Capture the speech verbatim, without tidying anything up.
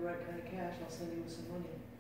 right kind of cash, I'll send you some money.